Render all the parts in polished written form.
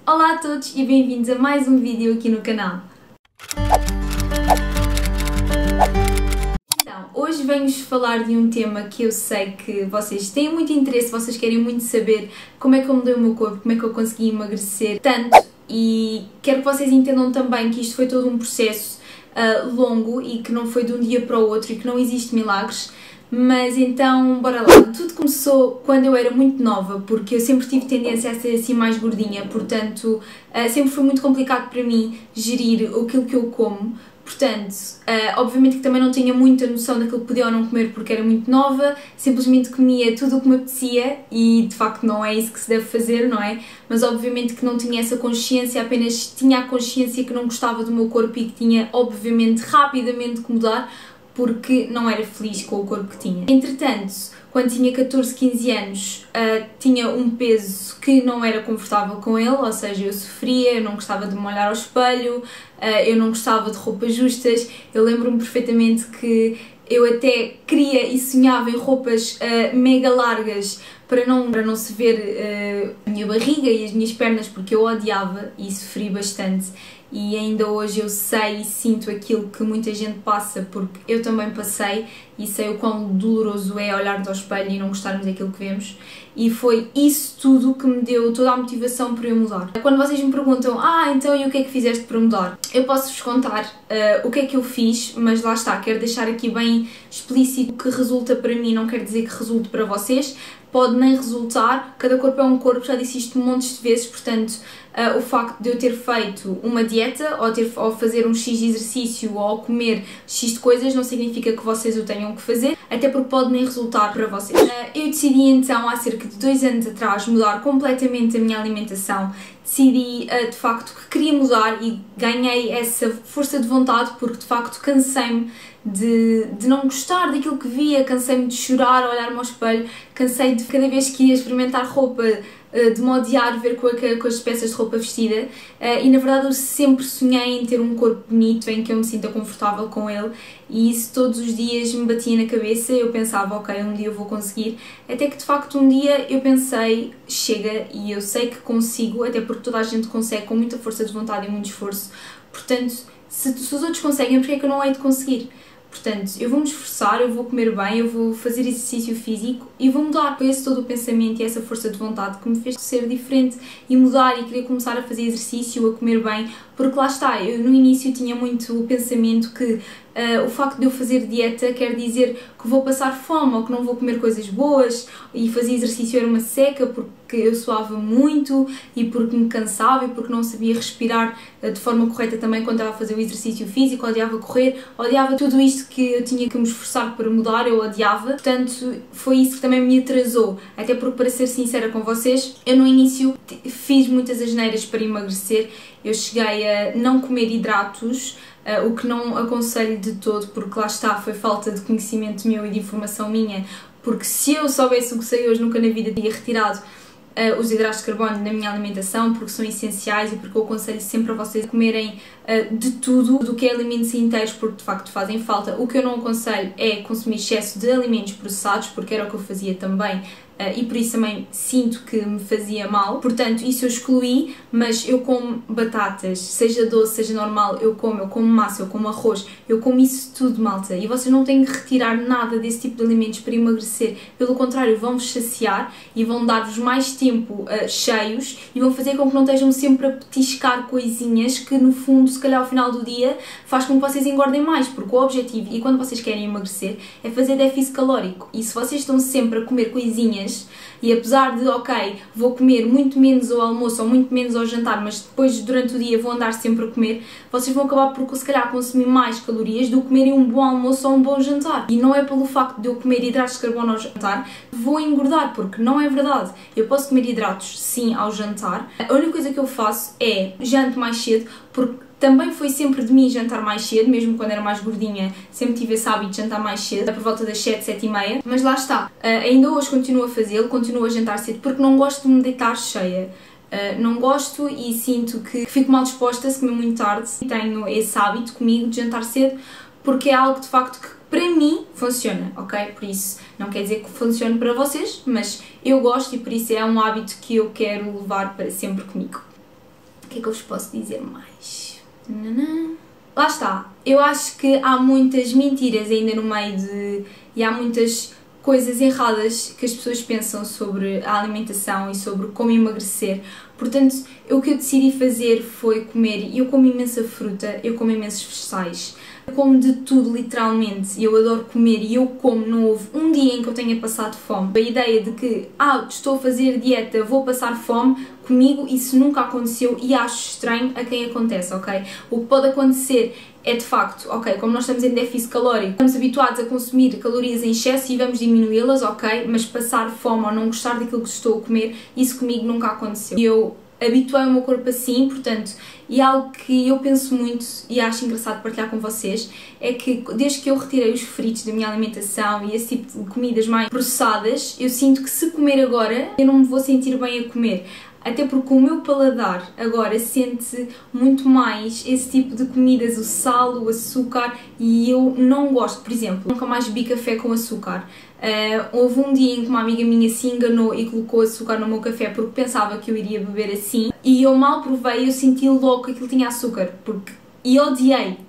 Olá a todos e bem-vindos a mais um vídeo aqui no canal. Então, hoje venho-vos falar de um tema que eu sei que vocês têm muito interesse, vocês querem muito saber como é que eu mudei o meu corpo, como é que eu consegui emagrecer tanto, e quero que vocês entendam também que isto foi todo um processo longo e que não foi de um dia para o outro e que não existe milagres. Mas então, bora lá. Tudo começou quando eu era muito nova, porque eu sempre tive tendência a ser assim mais gordinha, portanto, sempre foi muito complicado para mim gerir aquilo que eu como. Portanto, obviamente que também não tinha muita noção daquilo que podia ou não comer porque era muito nova, simplesmente comia tudo o que me apetecia e de facto não é isso que se deve fazer, não é? Mas obviamente que não tinha essa consciência, apenas tinha a consciência que não gostava do meu corpo e que tinha obviamente rapidamente que mudar, porque não era feliz com o corpo que tinha. Entretanto, quando tinha 14, 15 anos, tinha um peso que não era confortável com ele, ou seja, eu sofria, eu não gostava de me olhar ao espelho, eu não gostava de roupas justas. Eu lembro-me perfeitamente que eu até queria e sonhava em roupas mega largas para não se ver a minha barriga e as minhas pernas, porque eu odiava e sofri bastante. E ainda hoje eu sei e sinto aquilo que muita gente passa, porque eu também passei e sei o quão doloroso é olharmos ao espelho e não gostarmos daquilo que vemos. E foi isso tudo que me deu toda a motivação para eu mudar. Quando vocês me perguntam, então e o que é que fizeste para mudar? Eu posso-vos contar o que é que eu fiz, mas lá está, quero deixar aqui bem explícito que resulta para mim, não quer dizer que resulte para vocês. Pode nem resultar, cada corpo é um corpo, já disse isto montes de vezes, portanto, o facto de eu ter feito uma dieta, ou fazer um X de exercício, ou comer X de coisas, não significa que vocês o tenham que fazer, até porque pode nem resultar para vocês. Eu decidi então, há cerca de 2 anos atrás, mudar completamente a minha alimentação. Decidi de facto que queria mudar e ganhei essa força de vontade porque de facto cansei-me de não gostar daquilo que via, cansei-me de chorar a olhar-me ao espelho, cansei de cada vez que ia experimentar roupa de me odiar ver com as peças de roupa vestida, e na verdade eu sempre sonhei em ter um corpo bonito em que eu me sinta confortável com ele, e isso todos os dias me batia na cabeça. Eu pensava, ok, um dia eu vou conseguir, até que de facto um dia eu pensei, chega, e eu sei que consigo, até porque toda a gente consegue com muita força de vontade e muito esforço, portanto se os outros conseguem, porque é que eu não hei de conseguir? Portanto, eu vou me esforçar, eu vou comer bem, eu vou fazer exercício físico e vou mudar. Foi esse todo o pensamento e essa força de vontade que me fez ser diferente e mudar e querer começar a fazer exercício, a comer bem, porque lá está, eu no início tinha muito o pensamento que o facto de eu fazer dieta quer dizer que vou passar fome ou que não vou comer coisas boas, e fazer exercício era uma seca porque eu suava muito e porque me cansava e porque não sabia respirar de forma correta também quando estava a fazer o exercício físico, odiava correr, odiava tudo isto que eu tinha que me esforçar para mudar, eu odiava. Portanto, foi isso que também me atrasou, até porque, para ser sincera com vocês, eu no início fiz muitas asneiras para emagrecer. Eu cheguei a não comer hidratos, o que não aconselho de todo, porque lá está, foi falta de conhecimento meu e de informação minha, porque se eu soubesse o que sei hoje, nunca na vida teria retirado os hidratos de carbono na minha alimentação, porque são essenciais e porque eu aconselho sempre a vocês comerem de tudo, do que é alimentos inteiros, porque de facto fazem falta. O que eu não aconselho é consumir excesso de alimentos processados, porque era o que eu fazia também, e por isso também sinto que me fazia mal, portanto isso eu excluí. Mas eu como batatas, seja doce, seja normal, eu como massa, eu como arroz, eu como isso tudo, malta, e vocês não têm que retirar nada desse tipo de alimentos para emagrecer, pelo contrário, vão-vos saciar e vão dar-vos mais tempo cheios e vão fazer com que não estejam sempre a petiscar coisinhas que no fundo, se calhar ao final do dia, faz com que vocês engordem mais, porque o objetivo, e quando vocês querem emagrecer, é fazer déficit calórico. E se vocês estão sempre a comer coisinhas, e apesar de, ok, vou comer muito menos ao almoço ou muito menos ao jantar, mas depois durante o dia vou andar sempre a comer, vocês vão acabar por, se calhar, consumir mais calorias do que comerem um bom almoço ou um bom jantar. E não é pelo facto de eu comer hidratos de carbono ao jantar que vou engordar, porque não é verdade. Eu posso comer hidratos, sim, ao jantar. A única coisa que eu faço é janto mais cedo, porque também foi sempre de mim jantar mais cedo, mesmo quando era mais gordinha, sempre tive esse hábito de jantar mais cedo, por volta das 7, 7 e meia, mas lá está, ainda hoje continuo a fazê-lo, continuo a jantar cedo, porque não gosto de me deitar cheia. Não gosto e sinto que fico mal disposta se comer muito tarde, e tenho esse hábito comigo de jantar cedo, porque é algo de facto que para mim funciona, ok? Por isso, não quer dizer que funcione para vocês, mas eu gosto e por isso é um hábito que eu quero levar para sempre comigo. O que é que eu vos posso dizer mais? Lá está, eu acho que há muitas mentiras ainda no meio e há muitas coisas erradas que as pessoas pensam sobre a alimentação e sobre como emagrecer. Portanto, o que eu decidi fazer foi comer, eu como imensa fruta, eu como imensos vegetais, eu como de tudo literalmente, eu adoro comer e eu como, não houve um dia em que eu tenha passado fome. A ideia de que, estou a fazer dieta, vou passar fome, comigo isso nunca aconteceu e acho estranho a quem acontece, ok? O que pode acontecer é de facto, ok, como nós estamos em déficit calórico, estamos habituados a consumir calorias em excesso e vamos diminuí-las, ok, mas passar fome ou não gostar daquilo que estou a comer, isso comigo nunca aconteceu. E eu habituei o meu corpo assim, portanto, e algo que eu penso muito e acho engraçado partilhar com vocês, é que desde que eu retirei os fritos da minha alimentação e esse tipo de comidas mais processadas, eu sinto que se comer agora, eu não me vou sentir bem a comer. Até porque o meu paladar agora sente muito mais esse tipo de comidas, o sal, o açúcar, e eu não gosto. Por exemplo, nunca mais bebi café com açúcar. Houve um dia em que uma amiga minha se enganou e colocou açúcar no meu café porque pensava que eu iria beber assim, e eu mal provei e eu senti logo que aquilo tinha açúcar, e odiei.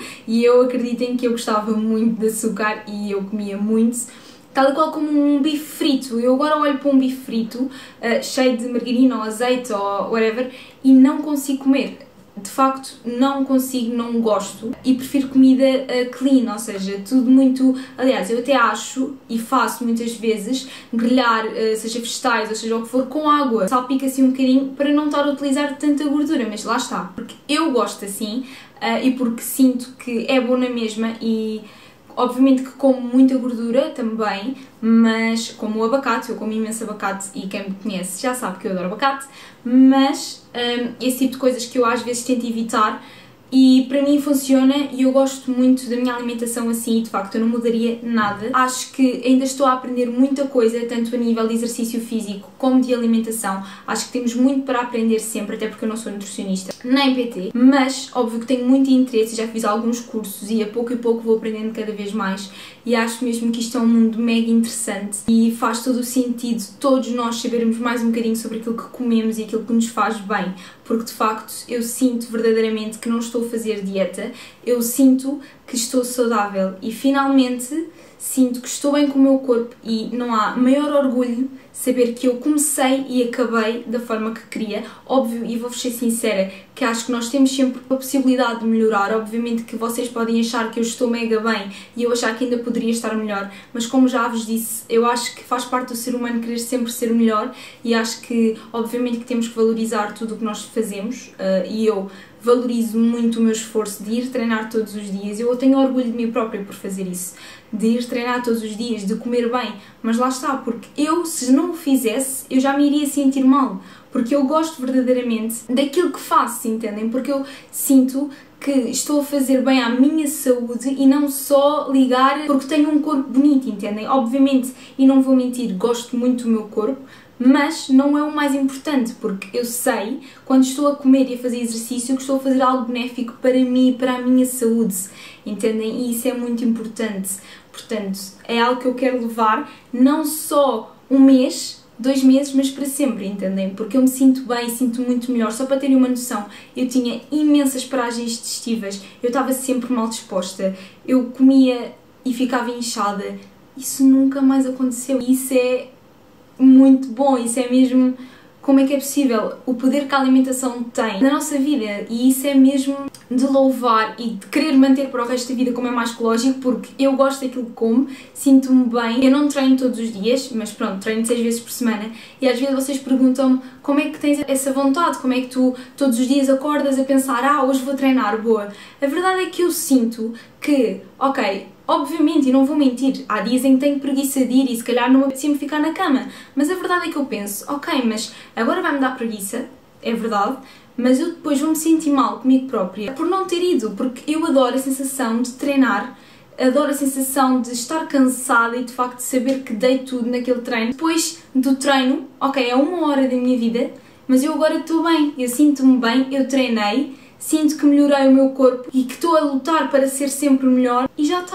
E eu acreditem que eu gostava muito de açúcar e eu comia muito. Tal e qual como um bife frito. Eu agora olho para um bife frito, cheio de margarina ou azeite ou whatever, e não consigo comer. De facto, não consigo, não gosto. E prefiro comida clean, ou seja, tudo muito... Aliás, eu até acho, e faço muitas vezes, grelhar, seja vegetais ou seja o que for, com água. Salpica assim um bocadinho para não estar a utilizar tanta gordura, mas lá está. Porque eu gosto assim e porque sinto que é bom na mesma e... Obviamente que como muita gordura também, mas como o abacate, eu como imenso abacate e quem me conhece já sabe que eu adoro abacate, mas esse tipo de coisas que eu às vezes tento evitar e para mim funciona e eu gosto muito da minha alimentação assim e de facto eu não mudaria nada. Acho que ainda estou a aprender muita coisa, tanto a nível de exercício físico como de alimentação. Acho que temos muito para aprender sempre, até porque eu não sou nutricionista nem PT, mas óbvio que tenho muito interesse, já fiz alguns cursos e a pouco vou aprendendo cada vez mais e acho mesmo que isto é um mundo mega interessante e faz todo o sentido todos nós sabermos mais um bocadinho sobre aquilo que comemos e aquilo que nos faz bem, porque de facto eu sinto verdadeiramente que não estou a fazer dieta, eu sinto que estou saudável e finalmente sinto que estou bem com o meu corpo e não há maior orgulho saber que eu comecei e acabei da forma que queria. Óbvio, e vou-vos ser sincera, que acho que nós temos sempre a possibilidade de melhorar. Obviamente que vocês podem achar que eu estou mega bem e eu achar que ainda poderia estar melhor, mas como já vos disse, eu acho que faz parte do ser humano querer sempre ser melhor e acho que, obviamente, que temos que valorizar tudo o que nós fazemos e eu valorizo muito o meu esforço de ir treinar todos os dias. Eu tenho orgulho de mim própria por fazer isso, de ir treinar todos os dias, de comer bem, mas lá está, porque eu, se não o fizesse, eu já me iria sentir mal, porque eu gosto verdadeiramente daquilo que faço, entendem? Porque eu sinto que estou a fazer bem à minha saúde e não só ligar porque tenho um corpo bonito, entendem? Obviamente, e não vou mentir, gosto muito do meu corpo, mas não é o mais importante, porque eu sei, quando estou a comer e a fazer exercício, que estou a fazer algo benéfico para mim e para a minha saúde, entendem? E isso é muito importante. Portanto, é algo que eu quero levar não só um mês, 2 meses, mas para sempre, entendem? Porque eu me sinto bem, sinto muito melhor. Só para terem uma noção, eu tinha imensas paragens digestivas, eu estava sempre mal disposta, eu comia e ficava inchada. Isso nunca mais aconteceu. Isso é muito bom, isso é mesmo... Como é que é possível? O poder que a alimentação tem na nossa vida, e isso é mesmo de louvar e de querer manter para o resto da vida como é mais ecológico, porque eu gosto daquilo que como, sinto-me bem. Eu não treino todos os dias, mas pronto, treino 6 vezes por semana e às vezes vocês perguntam-me como é que tens essa vontade, como é que tu todos os dias acordas a pensar, hoje vou treinar, boa. A verdade é que eu sinto que, ok, obviamente, e não vou mentir, há dias em que tenho preguiça de ir e se calhar não me apetecia-me ficar na cama, mas a verdade é que eu penso, ok, mas agora vai-me dar preguiça, é verdade, mas eu depois vou-me sentir mal comigo própria por não ter ido, porque eu adoro a sensação de treinar, adoro a sensação de estar cansada e de facto de saber que dei tudo naquele treino. Depois do treino, ok, é 1 hora da minha vida, mas eu agora estou bem, eu sinto-me bem, eu treinei, sinto que melhorei o meu corpo e que estou a lutar para ser sempre melhor e já está.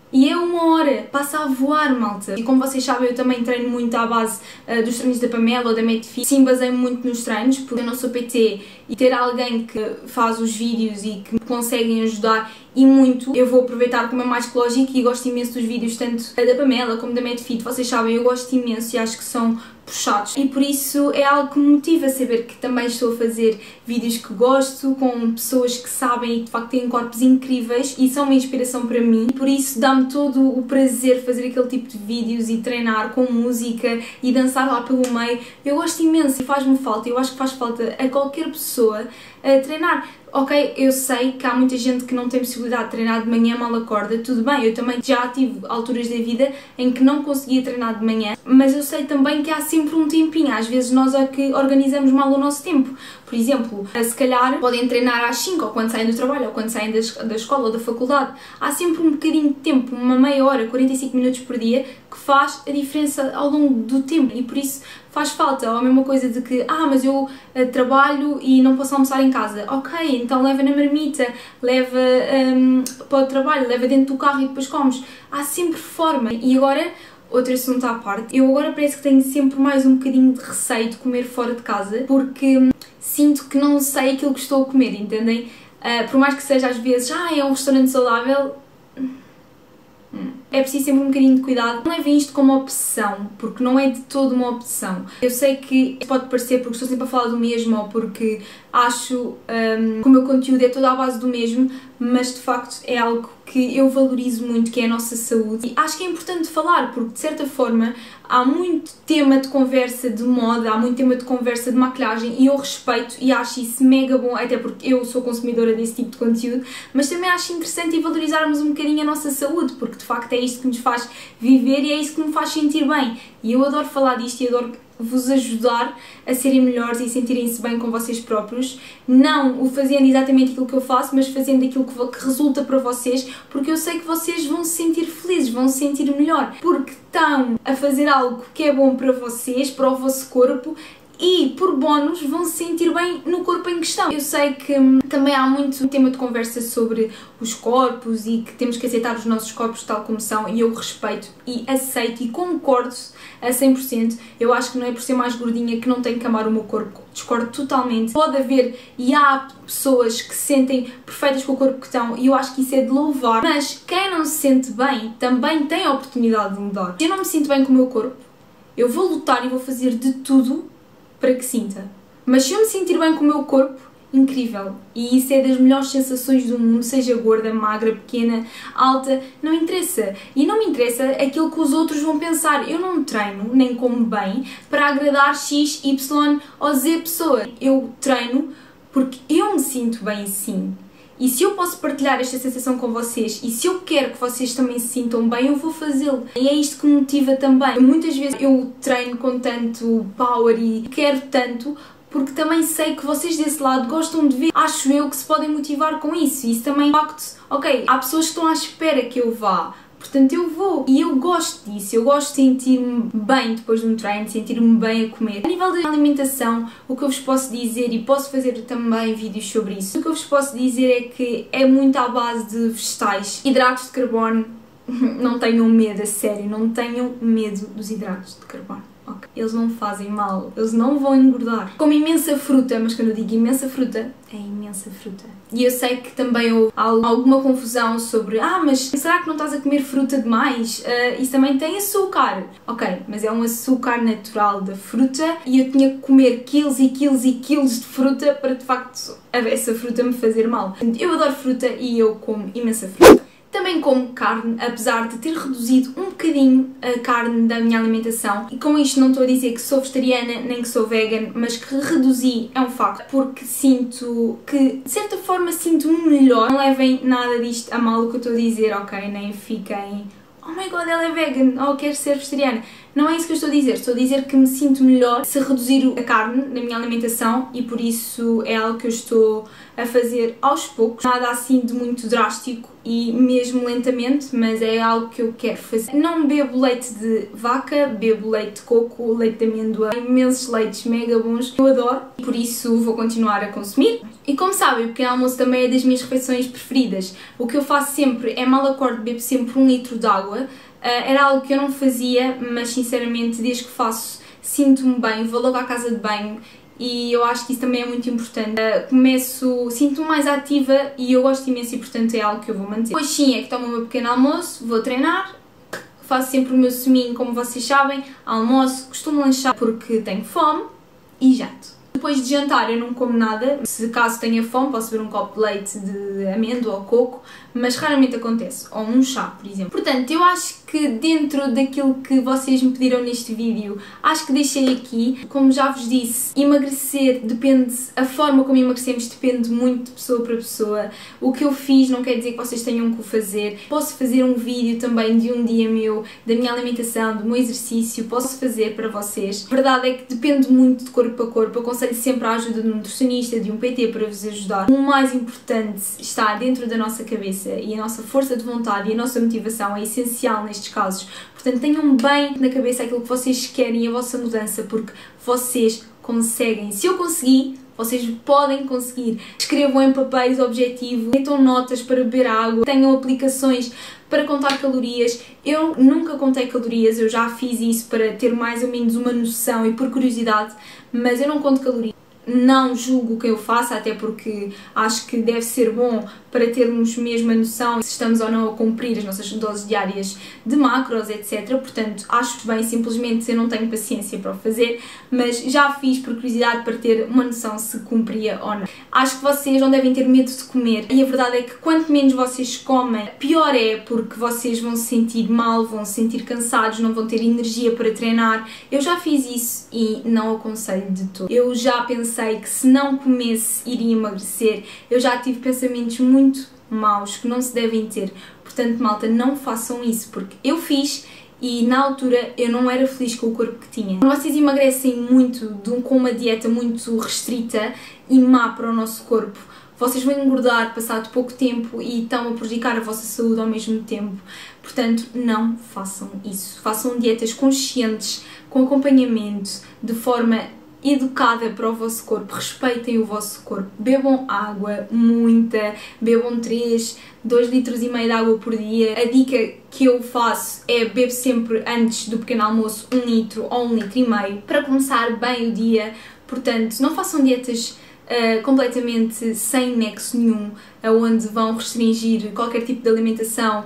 E é 1 hora, passa a voar, malta. E como vocês sabem, eu também treino muito à base dos treinos da Pamela ou da Medfit. Sim, baseio muito nos treinos, porque eu não sou PT e ter alguém que faz os vídeos e que me conseguem ajudar e muito, eu vou aproveitar como é mais lógico e gosto imenso dos vídeos, tanto da Pamela como da Medfit. Vocês sabem, eu gosto imenso e acho que são puxados. E por isso é algo que me motiva a saber que também estou a fazer vídeos que gosto, com pessoas que sabem e que de facto têm corpos incríveis e são uma inspiração para mim. E por isso dá-me todo o prazer fazer aquele tipo de vídeos e treinar com música e dançar lá pelo meio. Eu gosto imenso e faz-me falta, eu acho que faz falta a qualquer pessoa a treinar. Ok, eu sei que há muita gente que não tem possibilidade de treinar de manhã, mal acorda, tudo bem, eu também já tive alturas da vida em que não conseguia treinar de manhã, mas eu sei também que há sempre um tempinho, às vezes nós é que organizamos mal o nosso tempo. Por exemplo, se calhar podem treinar às 5 ou quando saem do trabalho ou quando saem da escola ou da faculdade. Há sempre um bocadinho de tempo, uma meia hora, 45 minutos por dia, que faz a diferença ao longo do tempo e por isso faz falta. Ou a mesma coisa de que, mas eu trabalho e não posso almoçar em casa. Ok, então leva na marmita, leva para o trabalho, leva dentro do carro e depois comes. Há sempre forma. E agora, outro assunto à parte, eu agora parece que tenho sempre mais um bocadinho de receio de comer fora de casa, porque sinto que não sei aquilo que estou a comer, entendem? Por mais que seja às vezes, é um restaurante saudável, é preciso sempre um bocadinho de cuidado. Não levem isto como opção, porque não é de todo uma opção. Eu sei que pode parecer porque estou sempre a falar do mesmo ou porque acho que o meu conteúdo é todo à base do mesmo, mas de facto é algo que eu valorizo muito, que é a nossa saúde. E acho que é importante falar, porque de certa forma há muito tema de conversa de moda, há muito tema de conversa de maquilhagem e eu respeito e acho isso mega bom, até porque eu sou consumidora desse tipo de conteúdo, mas também acho interessante e valorizarmos um bocadinho a nossa saúde, porque de facto é isto que nos faz viver e é isso que me faz sentir bem. E eu adoro falar disto e adoro vos ajudar a serem melhores e sentirem-se bem com vocês próprios, não o fazendo exatamente aquilo que eu faço, mas fazendo aquilo que resulta para vocês, porque eu sei que vocês vão se sentir felizes, vão se sentir melhor, porque estão a fazer algo que é bom para vocês, para o vosso corpo, e por bónus vão se sentir bem no corpo em questão. Eu sei que também há muito tema de conversa sobre os corpos e que temos que aceitar os nossos corpos tal como são e eu respeito e aceito e concordo a 100%. Eu acho que não é por ser mais gordinha que não tenho que amar o meu corpo, discordo totalmente. Pode haver e há pessoas que se sentem perfeitas com o corpo que estão e eu acho que isso é de louvar, mas quem não se sente bem também tem a oportunidade de mudar. Se eu não me sinto bem com o meu corpo, eu vou lutar e vou fazer de tudo para que sinta. Mas se eu me sentir bem com o meu corpo, incrível. E isso é das melhores sensações do mundo, seja gorda, magra, pequena, alta, não interessa. E não me interessa aquilo que os outros vão pensar. Eu não treino, nem como bem, para agradar X, Y ou Z pessoa. Eu treino porque eu me sinto bem sim. E se eu posso partilhar esta sensação com vocês e se eu quero que vocês também se sintam bem, eu vou fazê-lo. E é isto que me motiva também. Muitas vezes eu treino com tanto power e quero tanto porque também sei que vocês desse lado gostam de ver. Acho eu que se podem motivar com isso. E isso também é um facto. Ok, há pessoas que estão à espera que eu vá. Portanto, eu vou. E eu gosto disso. Eu gosto de sentir-me bem depois de um treino, de sentir-me bem a comer. A nível da alimentação, o que eu vos posso dizer, e posso fazer também vídeos sobre isso, o que eu vos posso dizer é que é muito à base de vegetais. Hidratos de carbono, não tenham medo, a sério, não tenham medo dos hidratos de carbono. Okay. Eles não fazem mal, eles não vão engordar. Como imensa fruta, mas quando eu digo imensa fruta, é imensa fruta. E eu sei que também houve alguma confusão sobre mas será que não estás a comer fruta demais? Isso também tem açúcar. Ok, mas é um açúcar natural da fruta e eu tinha que comer quilos e quilos e quilos de fruta para de facto essa fruta me fazer mal. Eu adoro fruta e eu como imensa fruta. Também como carne, apesar de ter reduzido um bocadinho a carne da minha alimentação. E com isto não estou a dizer que sou vegetariana nem que sou vegan, mas que reduzi é um facto, porque sinto que, de certa forma, sinto-me melhor. Não levem nada disto a mal o que eu estou a dizer, ok? Nem fiquem, oh my god, ela é vegan, ou quer ser vegetariana. Não é isso que eu estou a dizer que me sinto melhor se reduzir a carne na minha alimentação e por isso é algo que eu estou a fazer aos poucos, nada assim de muito drástico e mesmo lentamente, mas é algo que eu quero fazer. Não bebo leite de vaca, bebo leite de coco, leite de amêndoa, imensos leites mega bons, eu adoro e por isso vou continuar a consumir. E como sabem, o pequeno almoço também é das minhas refeições preferidas. O que eu faço sempre é, mal acordo, bebo sempre 1 litro de água. Era algo que eu não fazia, mas sinceramente desde que faço sinto-me bem, vou logo à casa de banho e eu acho que isso também é muito importante. Sinto-me mais ativa e eu gosto imenso e portanto é algo que eu vou manter. Depois sim é que tomo o meu pequeno almoço, vou treinar, faço sempre o meu suminho como vocês sabem, almoço, costumo lanchar porque tenho fome e janto. Depois de jantar eu não como nada, se caso tenha fome posso beber um copo de leite de amêndoa ou coco, mas raramente acontece, ou um chá, por exemplo. Portanto, eu acho que dentro daquilo que vocês me pediram neste vídeo, acho que deixei aqui. Como já vos disse, emagrecer depende, a forma como emagrecemos depende muito de pessoa para pessoa. O que eu fiz não quer dizer que vocês tenham que o fazer. Posso fazer um vídeo também de um dia meu, da minha alimentação, do meu exercício, posso fazer para vocês. A verdade é que depende muito de corpo a corpo, eu aconselho sempre a ajuda de um nutricionista, de um PT para vos ajudar. O mais importante está dentro da nossa cabeça e a nossa força de vontade e a nossa motivação é essencial nestes casos. Portanto, tenham bem na cabeça aquilo que vocês querem, a vossa mudança, porque vocês conseguem. Se eu consegui, vocês podem conseguir. Escrevam em papéis o objetivo, metam notas para beber água, tenham aplicações para contar calorias. Eu nunca contei calorias, eu já fiz isso para ter mais ou menos uma noção e por curiosidade, mas eu não conto calorias. Não julgo o que eu faço, até porque acho que deve ser bom para termos mesmo a noção se estamos ou não a cumprir as nossas doses diárias de macros, etc. Portanto, acho bem, simplesmente eu não tenho paciência para o fazer, mas já fiz por curiosidade para ter uma noção se cumpria ou não. Acho que vocês não devem ter medo de comer e a verdade é que quanto menos vocês comem, pior é, porque vocês vão se sentir mal, vão se sentir cansados, não vão ter energia para treinar. Eu já fiz isso e não aconselho de todo. Eu já pensei que se não comesse iria emagrecer, eu já tive pensamentos muito maus que não se devem ter, portanto malta, não façam isso, porque eu fiz e na altura eu não era feliz com o corpo que tinha. Quando vocês emagrecem muito com uma dieta muito restrita e má para o nosso corpo, vocês vão engordar passado pouco tempo e estão a prejudicar a vossa saúde ao mesmo tempo. Portanto, não façam isso. Façam dietas conscientes, com acompanhamento, de forma educada para o vosso corpo, respeitem o vosso corpo, bebam água, muita, bebam 2,5 litros de água por dia. A dica que eu faço é bebo sempre antes do pequeno almoço 1 litro ou 1,5 litro para começar bem o dia. Portanto, não façam dietas completamente sem nexo nenhum, onde vão restringir qualquer tipo de alimentação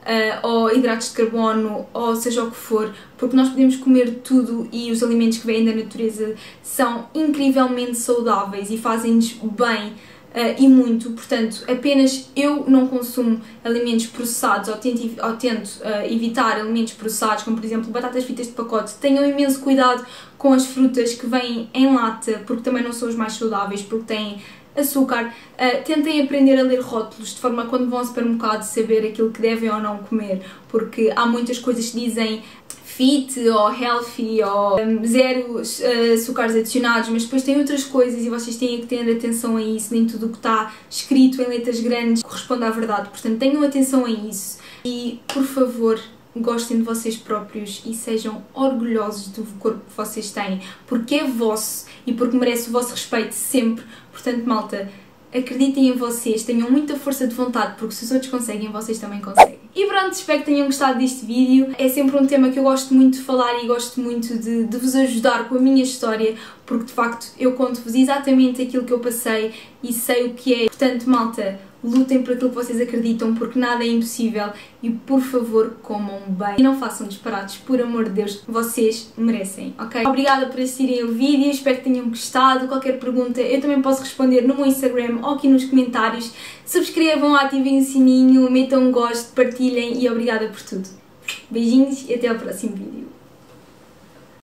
ou hidratos de carbono, ou seja o que for, porque nós podemos comer tudo e os alimentos que vêm da natureza são incrivelmente saudáveis e fazem-nos bem e muito. Portanto, apenas eu não consumo alimentos processados ou tento evitar alimentos processados, como por exemplo batatas fritas de pacote. Tenham imenso cuidado com as frutas que vêm em lata, porque também não são os mais saudáveis, porque têm açúcar. Tentem aprender a ler rótulos, de forma a quando vão ao supermercado saber aquilo que devem ou não comer, porque há muitas coisas que dizem fit ou healthy ou zero açúcares adicionados, mas depois tem outras coisas e vocês têm que ter atenção a isso. Nem tudo o que está escrito em letras grandes corresponde à verdade, portanto tenham atenção a isso e, por favor, gostem de vocês próprios e sejam orgulhosos do corpo que vocês têm, porque é vosso e porque merece o vosso respeito sempre. Portanto, malta, acreditem em vocês, tenham muita força de vontade, porque se os outros conseguem, vocês também conseguem. E pronto, espero que tenham gostado deste vídeo. É sempre um tema que eu gosto muito de falar e gosto muito de vos ajudar com a minha história, porque de facto eu conto-vos exatamente aquilo que eu passei e sei o que é. Portanto, malta, lutem por aquilo que vocês acreditam, porque nada é impossível e, por favor, comam bem e não façam disparates, por amor de Deus, vocês merecem, ok? Obrigada por assistirem o vídeo, espero que tenham gostado. Qualquer pergunta eu também posso responder no meu Instagram ou aqui nos comentários. Subscrevam, ativem o sininho, metam um gosto, partilhem e obrigada por tudo. Beijinhos e até ao próximo vídeo.